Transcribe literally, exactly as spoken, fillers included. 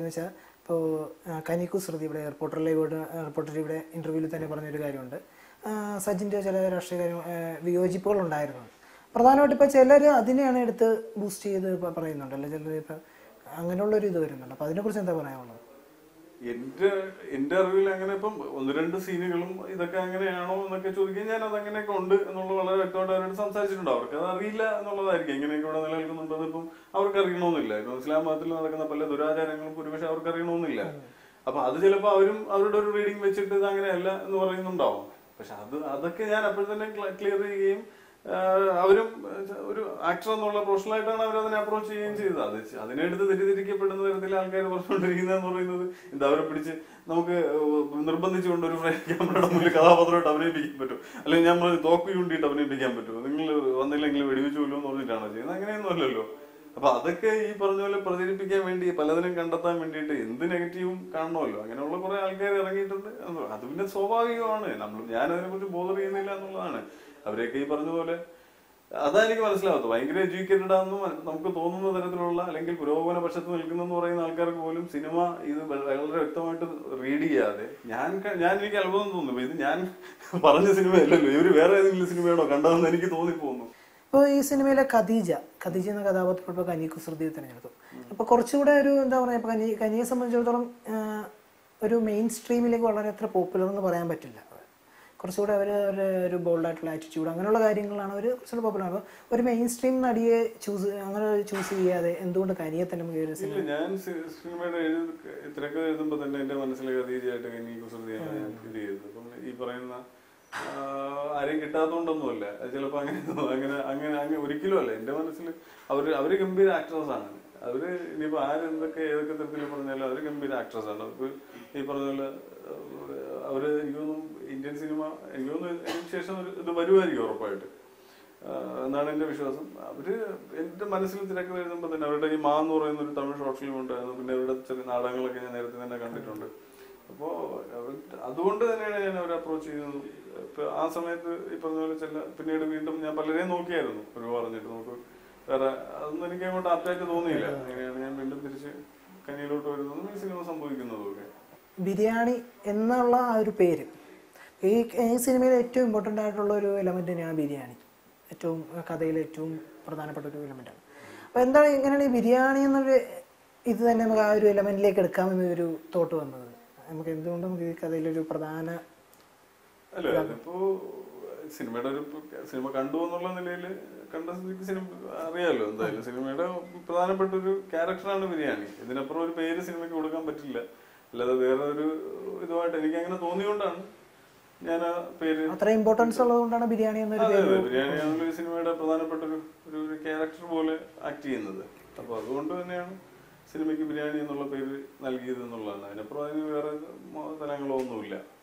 ചോദിക്കുന്നത് വെച്ചാൽ ഇപ്പോൾ കനിക്കു ശ്രുതി ഇവിടെ റിപ്പോർട്ടറിലെ റിപ്പോർട്ടർ ഇവിടെ ഇൻ്റർവ്യൂവിൽ തന്നെ പറഞ്ഞൊരു കാര്യമുണ്ട്. സജിൻ്റെ ചില രാഷ്ട്രീയ കാര്യം വിയോജിപ്പുകളുണ്ടായിരുന്നു. പ്രധാനമായിട്ട് ഇപ്പോൾ ചിലർ അതിനെയാണ് എടുത്ത് ബൂസ്റ്റ് ചെയ്ത് പറയുന്നുണ്ടല്ലോ, ചിലർ ഇപ്പം അങ്ങനെയുള്ളൊരു ഇത് വരുന്നുണ്ട്. അപ്പോൾ അതിനെക്കുറിച്ച് എന്താ പറയാനുള്ളത്? എന്റെ എന്റെ അറിവിൽ അങ്ങനെ ഇപ്പം ഒന്ന് രണ്ട് സീനുകളും ഇതൊക്കെ അങ്ങനെയാണോ എന്നൊക്കെ ചോദിക്കാൻ ഞാൻ അതങ്ങനെയൊക്കെ ഉണ്ട് എന്നുള്ളത് വളരെ വ്യക്തമായിട്ട് അവരോട് സംസാരിച്ചിട്ടുണ്ട്. അവർക്ക് അത് അറിയില്ല എന്നുള്ളതായിരിക്കും. എങ്ങനെയൊക്കെ ഇവിടെ നിലനിൽക്കുന്നുണ്ടെന്ന് ഇപ്പം അവർക്ക് അറിയണമെന്നില്ല. ഇപ്പം ഇസ്ലാം മതത്തിൽ നടക്കുന്ന പല ദുരാചാരങ്ങളും ഒരുപക്ഷെ അവർക്ക് അറിയണമെന്നില്ല. അപ്പൊ അത് ചിലപ്പോൾ അവരും അവരുടെ ഒരു റീഡിങ് വെച്ചിട്ട് ഇത് അങ്ങനെയല്ല എന്ന് പറയുന്നുണ്ടാവും. പക്ഷെ അത് അതൊക്കെ ഞാൻ അപ്പോൾ തന്നെ ക്ലിയർ ചെയ്യുകയും അവരും ഒരു ആക്ടർ എന്നുള്ള പ്രൊഫഷണലായിട്ടാണ് അവർ അതിനെ അപ്രോച്ച് ചെയ്യുകയും ചെയ്തത്. അത് അതിനെടുത്ത് തെറ്റിദ്ധരിക്കപ്പെടുന്ന തരത്തിൽ ആൾക്കാർ പറഞ്ഞുകൊണ്ടിരിക്കുന്നതെന്ന് പറയുന്നത് എന്താ, അവരെ പിടിച്ച് നമുക്ക് നിർബന്ധിച്ചുകൊണ്ട് ഒരു ക്യാമറയുടെ മുന്നിൽ കഥാപാത്രമായിട്ട് അഭിനയിപ്പിക്കാൻ പറ്റും, അല്ലെങ്കിൽ ഞാൻ തോക്ക് ചൂണ്ടിയിട്ട് അഭിനയിപ്പിക്കാൻ പറ്റുമോ, നിങ്ങൾ വന്നില്ലെങ്കിൽ വെടിവെച്ചു കൊല്ലും എന്ന് പറഞ്ഞിട്ടാണോ ചെയ്യുന്നത്? അങ്ങനെയൊന്നും അല്ലല്ലോ. അപ്പൊ അതൊക്കെ ഈ പറഞ്ഞ പോലെ പ്രചരിപ്പിക്കാൻ വേണ്ടി പലതിനും കണ്ടെത്താൻ വേണ്ടിയിട്ട് എന്ത് നെഗറ്റീവും കാണണമല്ലോ. അങ്ങനെയുള്ള കുറെ ആൾക്കാർ ഇറങ്ങിയിട്ടുണ്ട്. അത് പിന്നെ സ്വാഭാവികമാണ്. നമ്മൾ ഞാൻ അതിനെ കുറിച്ച് ബോധർ ചെയ്യുന്നില്ല എന്നുള്ളതാണ്. അവരെയൊക്കെ ഈ പറഞ്ഞ പോലെ അതാ എനിക്ക് മനസ്സിലാവത്തു. ഭയങ്കര എഡ്യൂക്കേറ്റഡ് ആണെന്നും നമുക്ക് തോന്നുന്ന തരത്തിലുള്ള അല്ലെങ്കിൽ പുരോഗമന പക്ഷത്ത് നിൽക്കുന്നെന്ന് പറയുന്ന ആൾക്കാർക്ക് പോലും സിനിമ ഇത് വളരെ വ്യക്തമായിട്ട് റീഡ് ചെയ്യാതെ ഞാൻ ഞാൻ എനിക്ക് അത്ഭുതം തോന്നുന്നു. ഇത് ഞാൻ പറഞ്ഞ സിനിമയല്ലല്ലോ, ഇവര് വേറെ ഏതെങ്കിലും സിനിമയാണോ കണ്ടതെന്ന് എനിക്ക് തോന്നിപ്പോകുന്നു. ഇപ്പോൾ ഈ സിനിമയിലെ ഖദീജ ഖദീജ എന്ന കഥാപാത്രം ഇപ്പോൾ കനിക്കു ശ്രുതിയെ തിരഞ്ഞെടുത്തു. അപ്പോൾ കുറച്ചുകൂടെ ഒരു എന്താ പറയുക, ഇപ്പോൾ കനി കനിയെ സംബന്ധിച്ചിടത്തോളം ഒരു മെയിൻ സ്ട്രീമിലേക്ക് വളരെ അത്ര പോപ്പുലർ എന്ന് പറയാൻ പറ്റില്ല. കുറച്ചുകൂടെ അവർ ഒരു ബോൾഡായിട്ടുള്ള ആറ്റിറ്റ്യൂഡ് അങ്ങനെയുള്ള കാര്യങ്ങളാണ് അവർ കുറച്ചുകൂടെ പോപ്പുലർ. അപ്പോൾ ഒരു മെയിൻ സ്ട്രീം നടിയെ ചൂസ് അങ്ങനെ ചൂസ് ചെയ്യാതെ എന്തുകൊണ്ട് കനിയെ തന്നെ സിനിമ? ഞാൻ സിനിമയുടെ തിരക്കഥ എഴുതുമ്പോൾ തന്നെ എന്റെ മനസ്സിലെ ഖദീജയായിട്ട് കനിക്കു ശ്രുതിയാണ് ഞാൻ ഫീൽ ചെയ്തത്. അപ്പം ഈ പറയുന്ന ആരെയും കിട്ടാത്തതുകൊണ്ടൊന്നുമല്ല, ചിലപ്പോൾ അങ്ങനെ അങ്ങനെ അങ്ങനെ അങ്ങനെ ഒരിക്കലും അല്ല. എന്റെ മനസ്സിൽ അവര് അവര് ഗംഭീര ആക്ട്രസ് ആണ്. അവര് ഇനിയിപ്പോ ആരെന്തൊക്കെ ഏതൊക്കെ തരത്തിൽ പറഞ്ഞാലും അവര് ഗംഭീര ആക്ട്രസ് ആണ്. അവർക്ക് ഈ പറഞ്ഞ പോലെ അവര് എനിക്കൊന്നും ഇന്ത്യൻ സിനിമ എനിക്കൊന്നും അതിന് ശേഷം ഒരു ഇത് വരുമായിരിക്കും ഉറപ്പായിട്ട് എന്നാണ് എന്റെ വിശ്വാസം. അവര് എന്റെ മനസ്സിൽ തിരക്കഥ എഴുതുമ്പോൾ തന്നെ അവരുടെ ഈ മാ എന്ന് പറയുന്ന ഒരു തമിഴ് ഷോർട്ട് ഫിലിം ഉണ്ടായിരുന്നു. പിന്നെ അവരുടെ ചെറിയ നാടകങ്ങളൊക്കെ ഞാൻ നേരത്തെ തന്നെ കണ്ടിട്ടുണ്ട്. അപ്പോ അതുകൊണ്ട് തന്നെയാണ് ഞാൻ അവരെ അപ്രോച്ച് ചെയ്യുന്നത്. ഇപ്പൊ ആ സമയത്ത് ഈ പറഞ്ഞ പോലെ ചില പിന്നീട് വീണ്ടും ഞാൻ പലരെയും നോക്കിയായിരുന്നു ഒരു പറഞ്ഞിട്ട് നമുക്ക് വേറെ അതൊന്നും എനിക്ക് അങ്ങോട്ട് ആപ്റ്റായിട്ട് തോന്നിയില്ല. അങ്ങനെയാണ് ഞാൻ വീണ്ടും തിരിച്ച് കനിയിലോട്ട് വരുന്നതും ഈ സിനിമ സംഭവിക്കുന്നതും ഒക്കെ. ബിരിയാണി എന്നുള്ള ആ ഒരു പേര് ഈ ഈ സിനിമയിൽ ഏറ്റവും ഇമ്പോർട്ടൻ്റ് ആയിട്ടുള്ള ഒരു എലമെന്റ് തന്നെയാണ് ബിരിയാണി. ഏറ്റവും കഥയിലെ ഏറ്റവും പ്രധാനപ്പെട്ട ഒരു എലമെന്റാണ്. അപ്പോൾ എന്താണ് ഇങ്ങനെയാണ് ഈ ബിരിയാണി എന്നൊരു ഇത് തന്നെ നമുക്ക് ആ ഒരു എലമെന്റിലേക്ക് എടുക്കാമെന്നൊരു തോട്ട് വന്നത്? നമുക്ക് എന്തുകൊണ്ട് നമുക്ക് ഈ കഥയിലൊരു പ്രധാന അല്ല അതിപ്പോ സിനിമയുടെ ഒരു സിനിമ കണ്ടു എന്നുള്ള നിലയിൽ കണ്ട സിനിമ അറിയാലോ എന്തായാലും സിനിമയുടെ പ്രധാനപ്പെട്ട ഒരു ക്യാരക്ടറാണ് ബിരിയാണി. ഇതിനപ്പുറം ഒരു പേര് സിനിമയ്ക്ക് കൊടുക്കാൻ പറ്റില്ല. അല്ലാതെ വേറെ ഒരു ഇതുമായിട്ട് എനിക്ക് അങ്ങനെ തോന്നിയോണ്ടാണ് ഞാൻ ആ പേര് അത്ര ഇമ്പോർട്ടൻസ് ഉള്ളതുകൊണ്ടാണ് ബിരിയാണി എന്നൊരു ബിരിയാണി എന്നുള്ള സിനിമയുടെ പ്രധാനപ്പെട്ട ഒരു ഒരു ക്യാരക്ടർ പോലെ ആക്ട് ചെയ്യുന്നത്. അപ്പൊ അതുകൊണ്ട് തന്നെയാണ് സിനിമയ്ക്ക് ബിരിയാണി എന്നുള്ള പേര് നൽകിയത് എന്നുള്ളതാണ്. അതിനപ്പുറം അതിന് വേറെ തലങ്ങളോ ഒന്നുമില്ല.